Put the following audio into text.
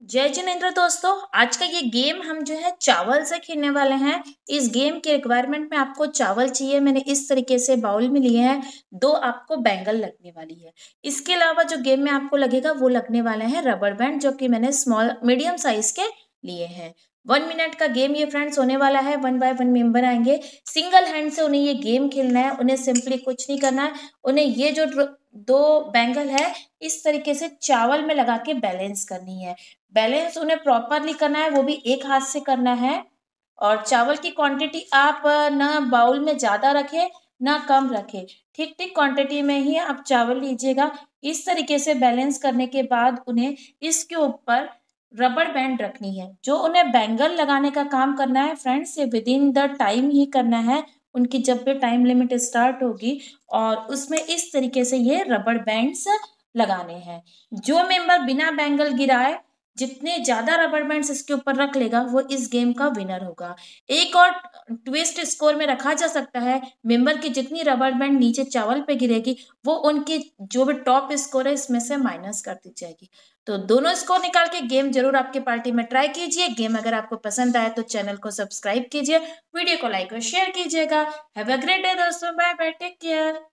जय जिनेंद्र दोस्तों। आज का ये गेम हम जो है चावल से खेलने वाले हैं। इस गेम के रिक्वायरमेंट में आपको चावल चाहिए। मैंने इस तरीके से बाउल में लिए हैं। दो आपको बैंगल लगने वाली है। इसके अलावा जो गेम में आपको लगेगा वो लगने वाले हैं रबर बैंड, जो कि मैंने स्मॉल मीडियम साइज के लिए हैं। 1 मिनट का गेम ये फ्रेंड्स होने वाला है। 1 बाय 1 मेंबर आएंगे। सिंगल हैंड से उन्हें ये गेम खेलना है। उन्हें सिंपली कुछ नहीं करना है। उन्हें ये जो दो बैंगल है इस तरीके से चावल में लगा के बैलेंस करनी है। बैलेंस उन्हें प्रॉपरली करना है, वो भी एक हाथ से करना है। और चावल की क्वांटिटी आप ना बाउल में ज्यादा रखें ना कम रखें। ठीक ठीक क्वांटिटी में ही आप चावल लीजिएगा। इस तरीके से बैलेंस करने के बाद उन्हें इसके ऊपर रबर बैंड रखनी है। जो उन्हें बैंगल लगाने का काम करना है फ्रेंड्स, ये विद इन द टाइम ही करना है। उनकी जब भी टाइम लिमिट स्टार्ट होगी और उसमें इस तरीके से ये रबर बैंड्स लगाने हैं। जो मेंबर बिना बैंगल गिराए जितने ज्यादा रबर बैंड्स इसके ऊपर रख लेगा वो इस गेम का विनर होगा। एक और ट्विस्ट स्कोर में रखा जा सकता है। मेंबर की जितनी रबर बैंड नीचे चावल पे गिरेगी वो उनकी जो भी टॉप स्कोर है इसमें से माइनस कर दी जाएगी। तो दोनों स्कोर निकाल के गेम जरूर आपके पार्टी में ट्राई कीजिए। गेम अगर आपको पसंद आए तो चैनल को सब्सक्राइब कीजिए, वीडियो को लाइक और शेयर कीजिएगा। हैव अ ग्रेट डे दोस्तों। Bye bye, take care.